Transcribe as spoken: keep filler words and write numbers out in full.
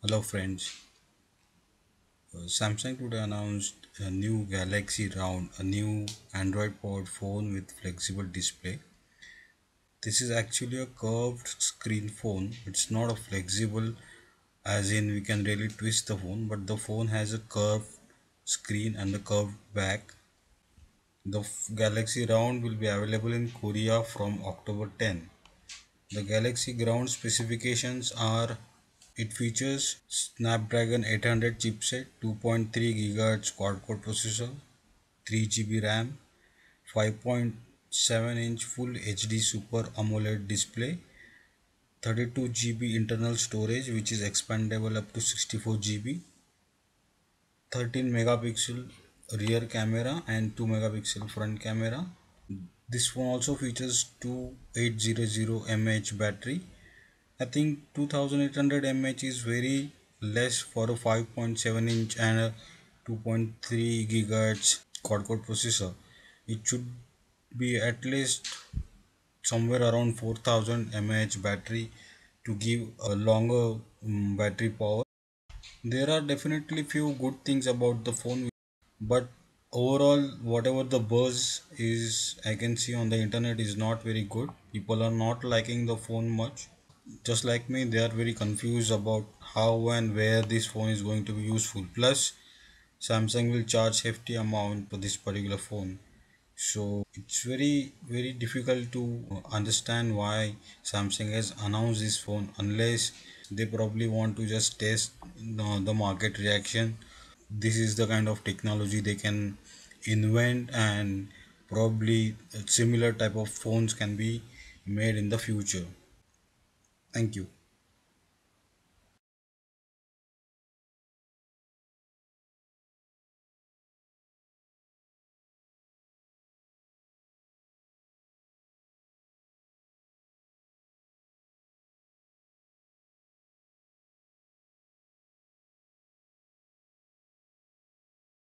Hello friends. Uh, Samsung today announced a new Galaxy Round, a new Android powered phone with flexible display. This is actually a curved screen phone. It's not a flexible as in we can really twist the phone, but the phone has a curved screen and a curved back. The f- Galaxy Round will be available in Korea from October tenth. The Galaxy Ground specifications are: it features Snapdragon eight hundred chipset, two point three gigahertz quad-core processor, three G B RAM, five point seven inch Full H D Super AMOLED display, thirty-two G B internal storage which is expandable up to sixty-four G B, thirteen megapixel rear camera and two megapixel front camera. This phone also features two thousand eight hundred mAh battery. I think two thousand eight hundred mAh is very less for a five point seven inch and a two point three gigahertz quad-core processor. It should be at least somewhere around four thousand mAh battery to give a longer um, battery power. There are definitely few good things about the phone, but overall whatever the buzz is I can see on the internet is not very good. People are not liking the phone much. Just like me, they are very confused about how and where this phone is going to be useful. Plus, Samsung will charge hefty amount for this particular phone. So it's very very difficult to understand why Samsung has announced this phone unless they probably want to just test the, the market reaction. This is the kind of technology they can invent, and probably similar type of phones can be made in the future. Thank you.